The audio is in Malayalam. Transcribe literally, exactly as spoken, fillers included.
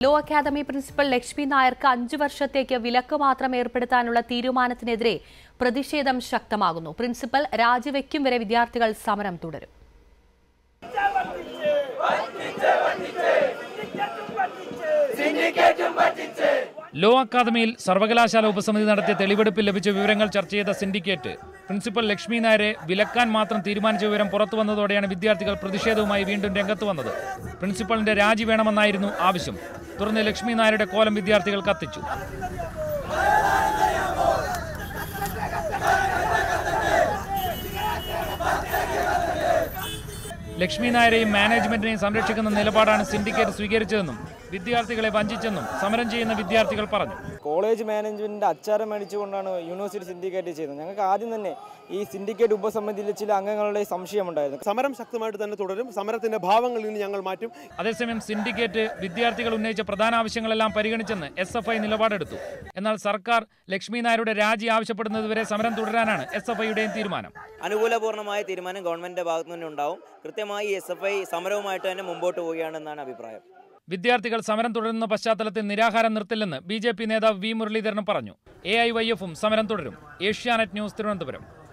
ലോ അക്കാദമി പ്രിൻസിപ്പൽ ലക്ഷ്മി നായർക്ക് അഞ്ചു വർഷത്തേക്ക് വിലക്ക് മാത്രം ഏർപ്പെടുത്താനുള്ള തീരുമാനത്തിനെതിരെ പ്രതിഷേധം ശക്തമാകുന്നു. പ്രിൻസിപ്പൽ രാജിവെക്കും വരെ വിദ്യാർത്ഥികൾ സമരം തുടരും. ലോ അക്കാദമിയിൽ സർവകലാശാല ഉപസമിതി നടത്തിയ തെളിവെടുപ്പിൽ ലഭിച്ച വിവരങ്ങൾ ചർച്ച ചെയ്ത സിൻഡിക്കേറ്റ് പ്രിൻസിപ്പൽ ലക്ഷ്മി നായരെ വിലക്കാൻ മാത്രം തീരുമാനിച്ച വിവരം പുറത്തു വന്നതോടെയാണ് വിദ്യാർത്ഥികൾ പ്രതിഷേധവുമായി വീണ്ടും രംഗത്ത് വന്നത്. പ്രിൻസിപ്പലിന്റെ രാജി വേണമെന്നായിരുന്നു ആവശ്യം. തുടർന്ന് ലക്ഷ്മി നായരുടെ കോലം വിദ്യാർത്ഥികൾ കത്തിച്ചു. ലക്ഷ്മി നായരെയും മാനേജ്മെന്റിനെയും സംരക്ഷിക്കുന്ന നിലപാടാണ് സിൻഡിക്കേറ്റ് സ്വീകരിച്ചതെന്നും വിദ്യാർത്ഥികളെ വഞ്ചിച്ചെന്നും സമരം ചെയ്യുന്ന വിദ്യാർത്ഥികൾ പറഞ്ഞു. കോളേജ് മാനേജ്മെന്റിന്റെ അച്ചാരം മേടിച്ചുകൊണ്ടാണ് യൂണിവേഴ്സിറ്റി സിൻഡിക്കേറ്റ് ചെയ്തത്. ഞങ്ങൾക്ക് ആദ്യം തന്നെ ഈ സിൻഡിക്കേറ്റ് ഉപസമിതിയിൽ ചില അംഗങ്ങളുടെ സംശയമുണ്ടായിരുന്നു. സമരം ശക്തമായിട്ട് തന്നെ തുടരും. സമരത്തിന്റെ ഭാവങ്ങളിൽ നിന്ന് ഞങ്ങൾ മാറ്റും. അതേസമയം സിൻഡിക്കേറ്റ് വിദ്യാർത്ഥികൾ ഉന്നയിച്ച പ്രധാന ആവശ്യങ്ങളെല്ലാം പരിഗണിച്ചെന്ന് എസ് എഫ് ഐ നിലപാടെടുത്തു. എന്നാൽ സർക്കാർ ലക്ഷ്മി നായരുടെ രാജി ആവശ്യപ്പെടുന്നതുവരെ സമരം തുടരാനാണ് എസ് എഫ് ഐയുടെയും തീരുമാനം. അനുകൂലപൂർണ്ണമായ തീരുമാനം ഗവൺമെന്റിന്റെ ഭാഗത്തു നിന്ന് ഉണ്ടാവും. കൃത്യമായി എസ് എഫ് ഐ സമരവുമായിട്ട് തന്നെ മുമ്പോട്ട് പോവുകയാണെന്നാണ് അഭിപ്രായം. വിദ്യാർത്ഥികൾ സമരം തുടരുന്ന പശ്ചാത്തലത്തിൽ നിരാഹാരം നിർത്തില്ലെന്ന് ബി ജെ പി നേതാവ് വി മുരളീധരൻ പറഞ്ഞു. എ ഐ വൈ എഫും സമരം തുടരും. ഏഷ്യാനെറ്റ് ന്യൂസ്, തിരുവനന്തപുരം.